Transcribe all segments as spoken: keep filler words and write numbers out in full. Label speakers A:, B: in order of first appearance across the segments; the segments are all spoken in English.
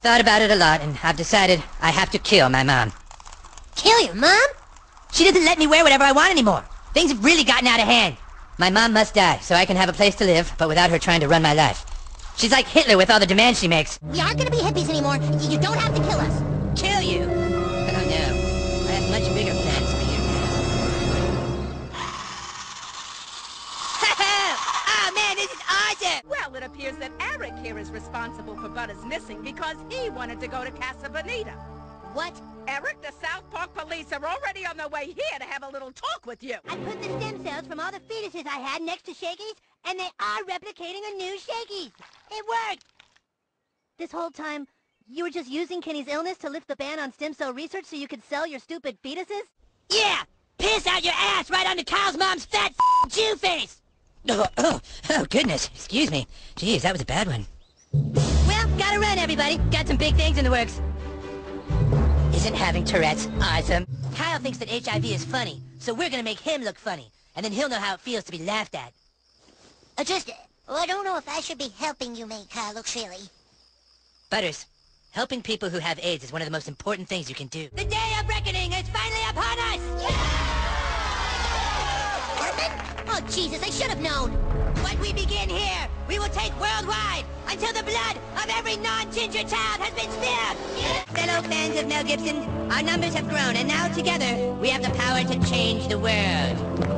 A: Thought about it a lot, and I've decided I have to kill my mom.
B: Kill your mom?
A: She doesn't let me wear whatever I want anymore. Things have really gotten out of hand. My mom must die, so I can have a place to live, but without her trying to run my life. She's like Hitler with all the demands she makes.
B: We aren't gonna be hippies anymore. Y you don't have to kill us.
A: Kill you? Oh no. I have much bigger plans for you now. Oh man, this is awesome!
C: Well, it appears that Eric here is responsible for Butters missing because he wanted to go to Casa Bonita.
B: What?
C: Eric, the South Park police are already on their way here to have a little talk with you.
B: I put the stem cells from all the fetuses I had next to Shakey's, and they are replicating a new Shakey's. It worked! This whole time, you were just using Kenny's illness to lift the ban on stem cell research so you could sell your stupid fetuses?
A: Yeah! Piss out your ass right onto Kyle's mom's fat Jew face! Oh, oh, oh, goodness. Excuse me. Jeez, that was a bad one. Well, gotta run, everybody. Got some big things in the works. Isn't having Tourette's awesome? Kyle thinks that H I V is funny, so we're gonna make him look funny, and then he'll know how it feels to be laughed at.
B: Uh, just, well, I don't know if I should be helping you make Kyle look silly.
A: Butters, helping people who have AIDS is one of the most important things you can do. The day of reckoning is finally upon us!
B: Cartman? Oh, Jesus, I should have known.
A: What we begin here, we will take worldwide until the blood of every non-ginger child has been spilled! Fellow fans of Mel Gibson, our numbers have grown, and now together we have the power to change the world.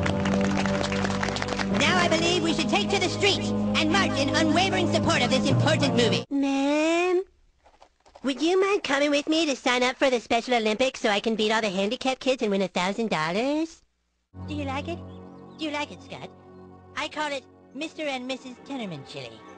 A: Now I believe we should take to the streets and march in unwavering support of this important movie.
B: Ma'am? Would you mind coming with me to sign up for the Special Olympics so I can beat all the handicapped kids and win a thousand dollars? Do you like it? Do you like it, Scott? I call it Mister and Missus Tenorman chili.